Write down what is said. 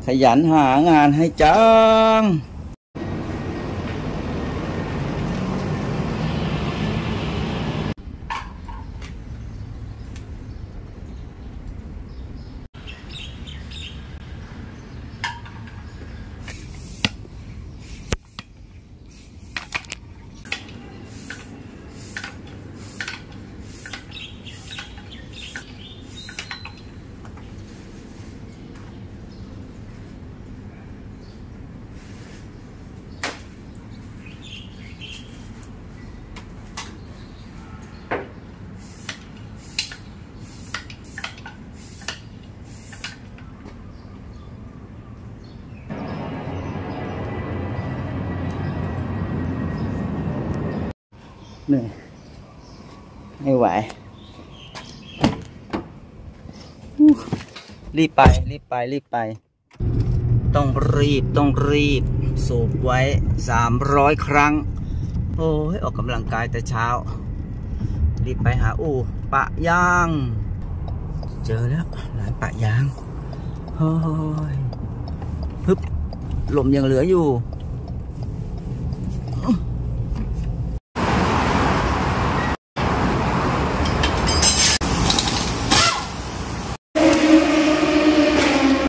ยันหางานให้จังเหนื่อยไม่ไหวรีบไปต้องรีบสูบไว้300 ครั้งโอ้ยออกกำลังกายแต่เช้ารีบไปหาปะยางเจอแล้วร้านปะยางเฮ้ยฮึบลมยังเหลืออยู่